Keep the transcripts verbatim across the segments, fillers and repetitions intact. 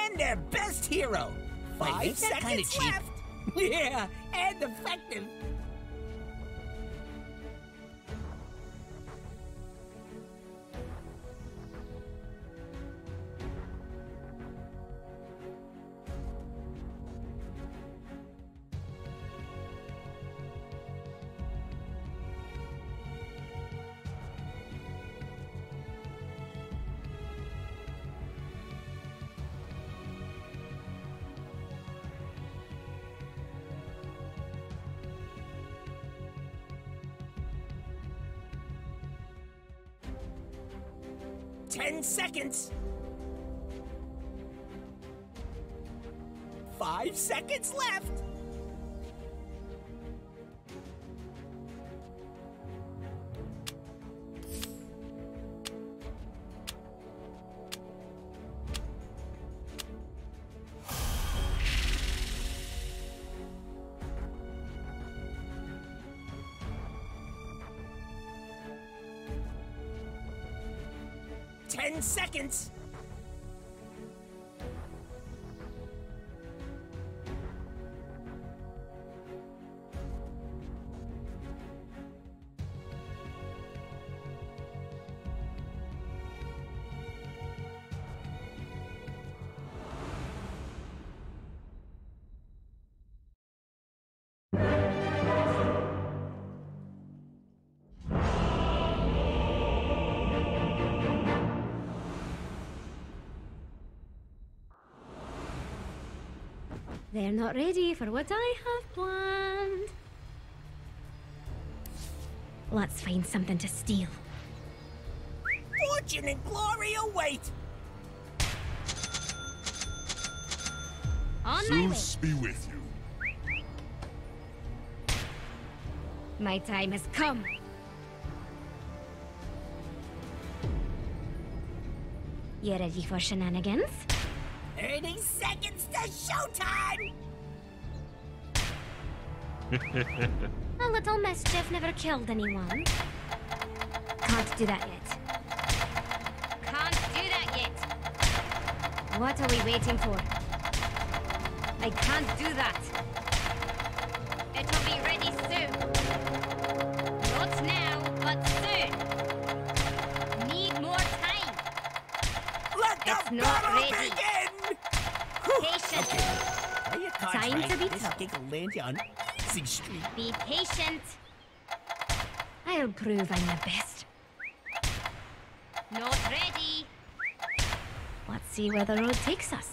and their best hero. Five Wait, that kinda seconds cheap. left. Yeah, and effective. Ten seconds. Five seconds left. Ten seconds. They're not ready for what I have planned. Let's find something to steal. Fortune and glory await. On my way. Zeus be with you. My time has come. You ready for shenanigans? Thirty seconds to showtime. A little mischief never killed anyone. Can't do that yet. Can't do that yet. What are we waiting for? I can't do that. It'll be ready soon. Not now, but soon. Need more time. Let the It's not battle ready. begin. Patient. Play your cards Time right. to be This tough. gig will land you on easy street. Be patient. I'll prove I'm the best. Not ready. Let's see where the road takes us.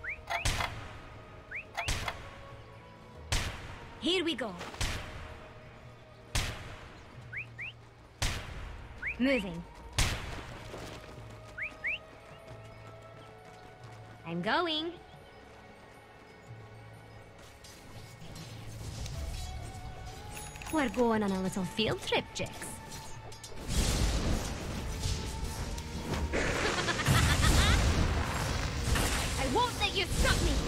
Here we go. Moving. I'm going. We're going on a little field trip, Jix. I won't let you stop me!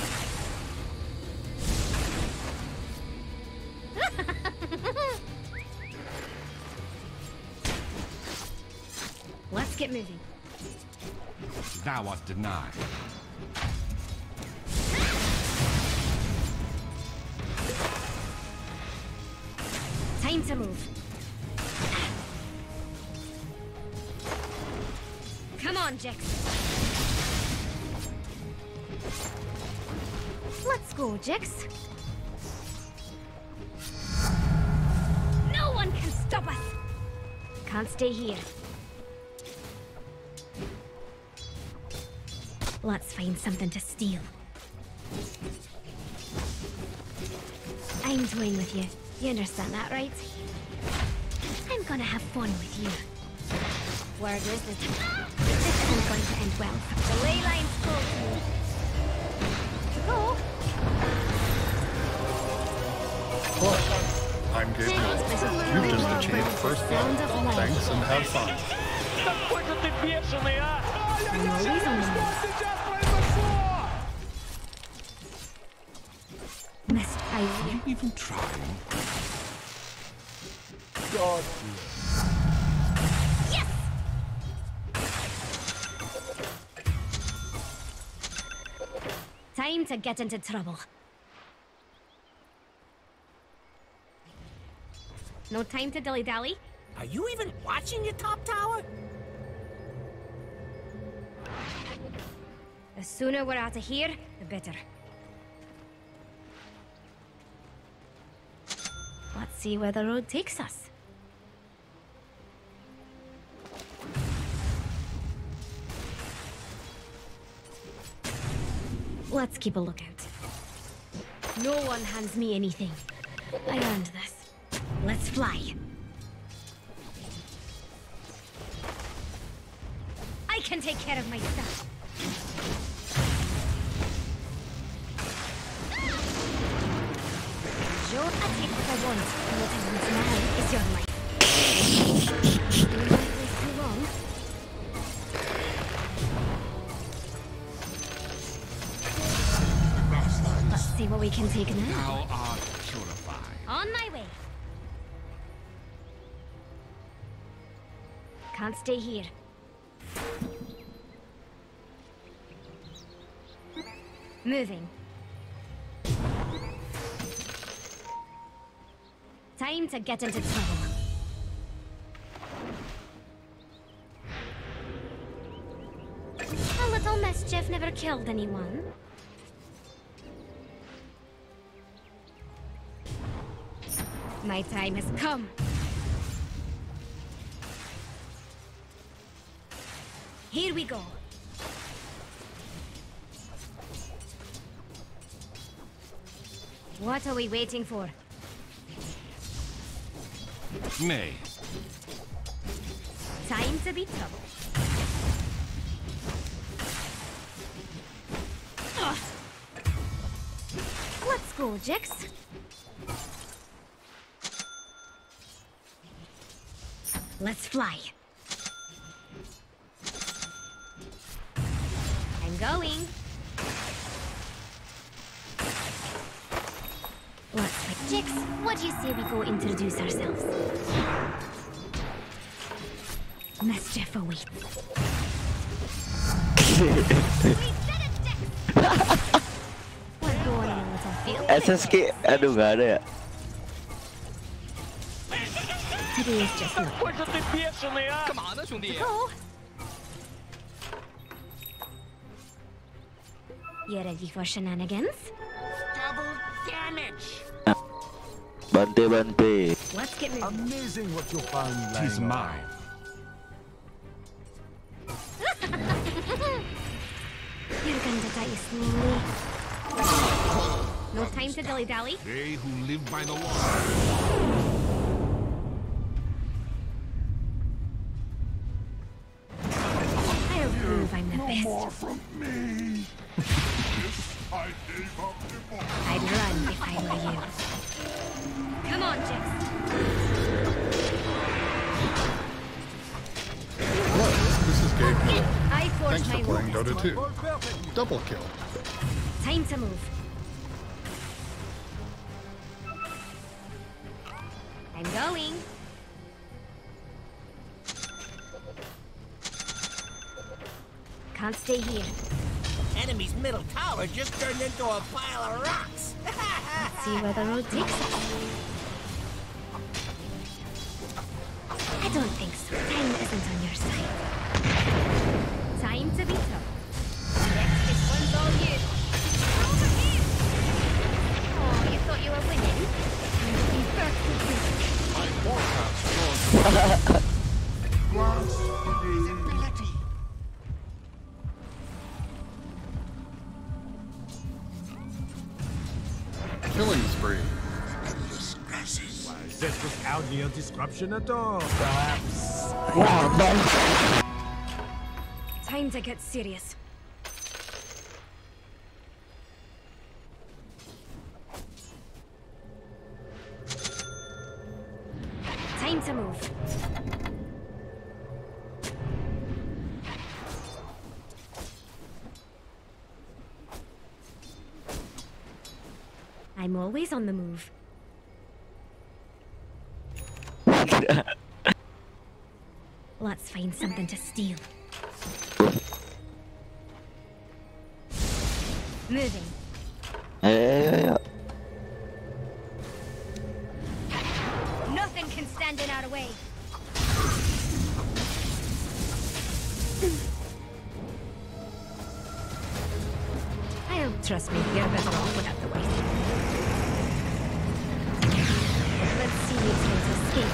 Let's get moving. Thou art denied. Time to move. Come on, Jix. Let's go, Jix. No one can stop us. Can't stay here. Let's find something to steal. I'm toying with you. You understand that, right? I'm gonna have fun with you. Word is that this isn't going to end well. The ley line's full to me. Go. I'm Gabriel. You've just achieved first blood. Thanks and have fun. I'm always on the move. Missed Are I you even trying? God. Time to get into trouble. No time to dilly-dally. Are you even watching your top tower? The sooner we're out of here, the better. Let's see where the road takes us. Let's keep a lookout. No one hands me anything. I earned this. Let's fly. I can take care of myself. Sure, I take what I want. And what I want now is your life. Don't want this too long. Let's see what we can take now. Thou art purified. On my way. Can't stay here. Moving. Time to get into trouble. A little mischief never killed anyone. My time has come. Here we go. What are we waiting for? Nay. Time to be trouble. Ugh. Let's go, Jix. Let's fly. I'm going. Let's fight. Jix, what do you say we go introduce ourselves? Mischief awaits. We did it, Jix! We're going on a little field. S S K, aduh nggak ada ya. Today is just not. Go. You ready for shenanigans? Double damage! Bante bante. Let's get moving. Amazing what you'll find Tis lying mine. You're gonna die slowly. No time to dilly-dally. They who live by the law. I'll prove I'm the best. More from me. I gave up before. I'd run if I were you. Come on, Jix. What? This is Gabe Miller. I forged Thanks my for playing way. Dota two. Double kill. Time to move. I'm going. Can't stay here. Enemy's middle tower just turned into a pile of rocks. Let's see where the road takes us. I don't think so. Time isn't on your side. Time to be trouble. Next, this one's all you. Over here! Oh, you thought you were winning? I'm looking perfectly. My forecast was killing spree. This was audio disruption at all, perhaps. Time to get serious. Time to move. I'm always on the move. Let's find something to steal. Moving. Ayo, ayo, ayo. Nothing can stand in our way. I'll trust me. You're better off without the waste. Let's see you try to escape.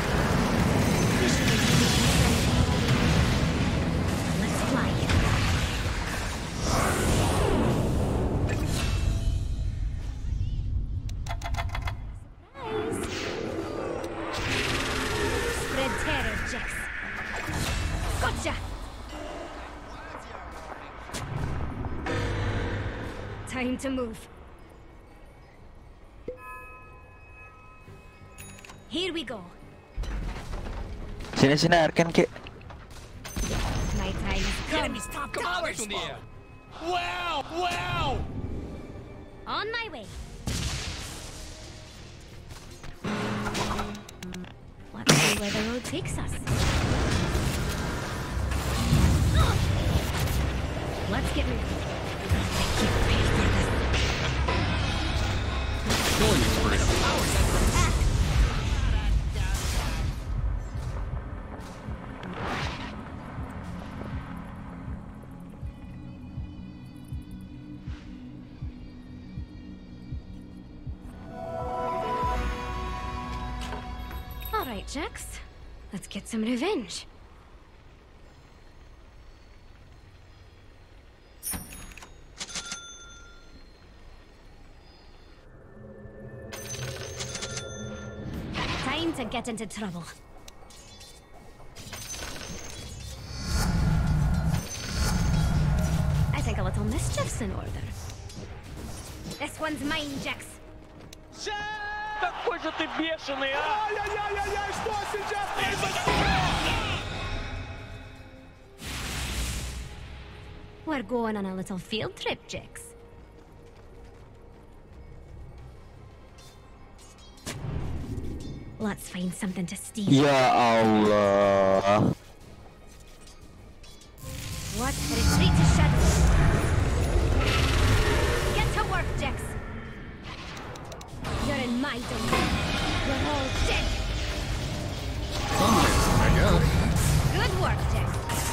Let's fly. Spread terror, Jax. Gotcha! Time to move. Here we go. Sini sini Arkan Ki. My time is come. Enemy's top tower's fallen. Wow! Wow! On my way. Let's see where the road takes us. Let's get moving. Killing spree. All right, Jax. Let's get some revenge. Time to get into trouble. I think a little mischief's in order. This one's mine, Jax. Какой же ты бешеный, а! Ай-яй-яй-яй, что сейчас произошло? We're going on a little field trip, Jax. Let's find something to steal. Ya Allah. What? Retreat to shadow. Get to work, Jax. You're in my domain. You're all dead. Something, I guess. Good work, Jax.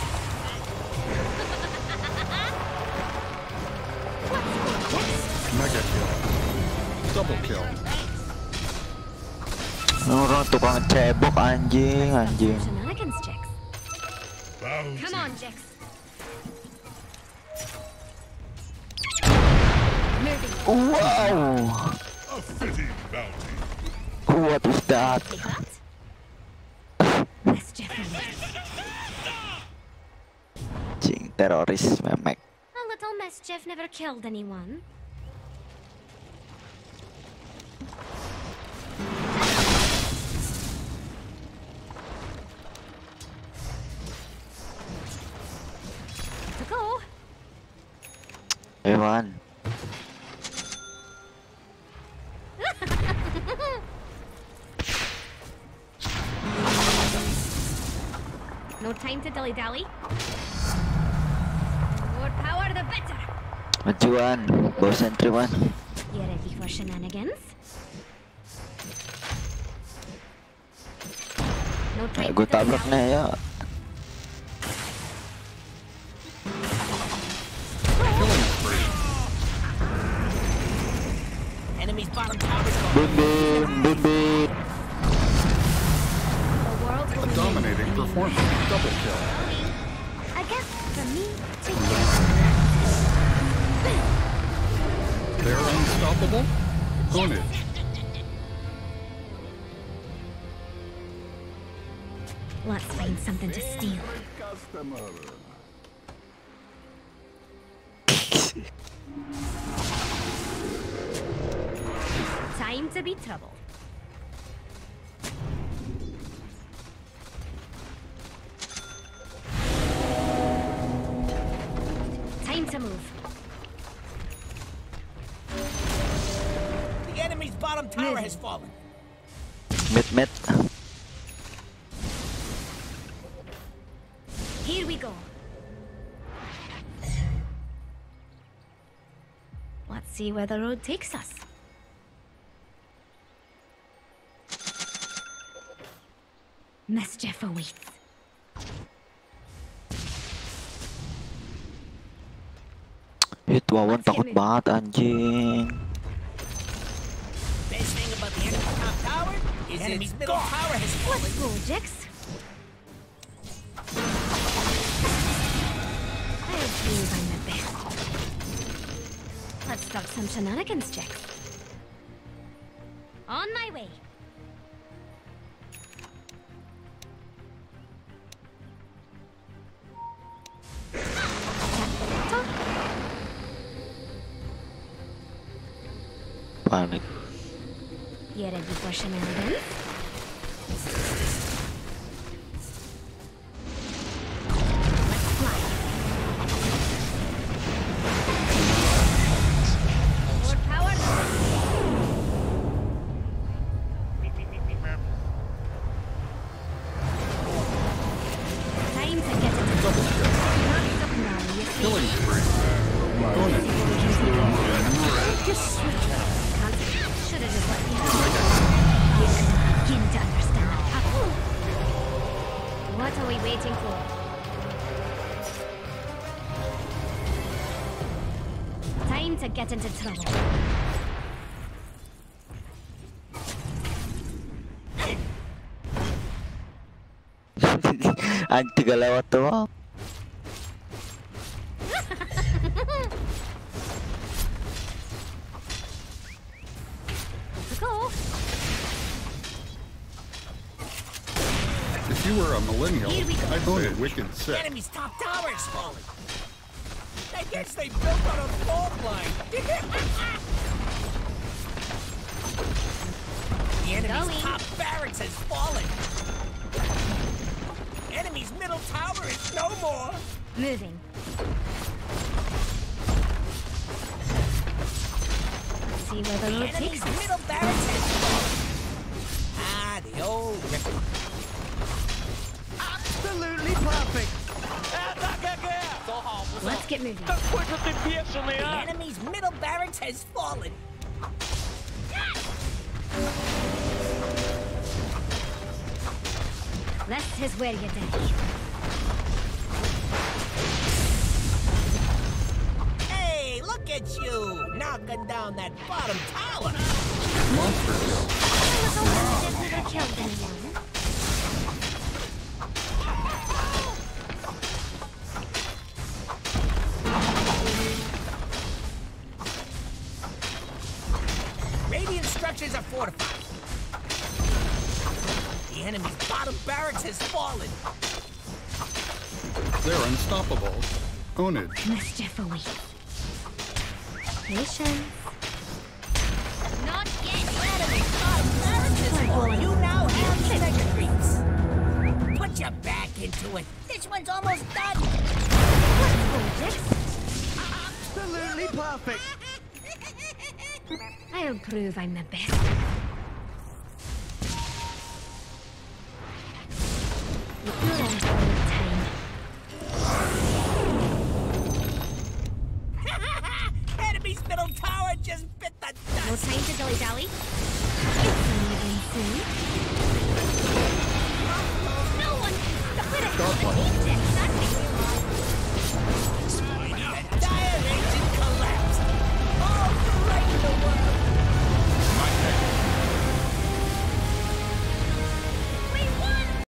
Let's go, Jax. Mega kill. Double kill. Orang tukang cebok anjing, anjing. Shenanigans, Jax. Come on, Jax. Moving. Wow. A fitting bounty. What is that? Take that. Mischief. Anjing teroris memek. A little mischief never killed anyone. To go. Ewan. No time to dilly-dally. More power, the better. Majuan, bawa sentry man. You ready for shenanigans? No time Gue to tabrak dilly-dally. nih ya. Killing spree. Enemy's bottom tower's fallen. Bim bim bim bim. The world will A remain dominating performance. Double kill. I guess for me to They're unstoppable. Own it. Let's find something to steal. Customer. Time to be trouble. Time to move. The enemy's bottom tower has fallen. Mid mid. Here we go. see where the road takes us. Mischief awaits. Hit Wawan takut banget anjing. Best thing about the enemy's top tower is enemy's middle tower has fallen. Let's go, Jix. I believe I'm the best. Let's start some shenanigans, Jix. On my way. Panik. You ready for shenanigans? Let's fly. More power. Time to get it. Double kill. Not up now, you see. Killing spree. Onage. Just switch it. Should have just let me know. You can begin to understand that pattern. What are we waiting for? Time to get into trouble. Anjing gak lewat tuh. Let's go. If you were a millennial, Here we go. I'd say wicked The sick. enemy's top tower is falling. I guess they built on a fault line. The enemy's Going. top barracks has fallen. Enemy's middle tower is no more. Moving. Let's see where the The road enemy's takes us. middle barracks has fallen. Ah, the old ripper. Absolutely perfect. Let's get moving. The enemy's middle barracks has fallen. Less is where you're dead. Hey, look at you, knocking down that bottom tower. Monsters. I've never killed anyone. Radiant structures are fortified. The enemy's bottom barracks has fallen. They're unstoppable. Onage. Mischief awaits. Patience. Not yet. The enemy's bottom barracks has fallen. You now have mega creeps. Put your back into it. This one's almost done. Let's go, Jix. Absolutely perfect. I'll prove I'm the best.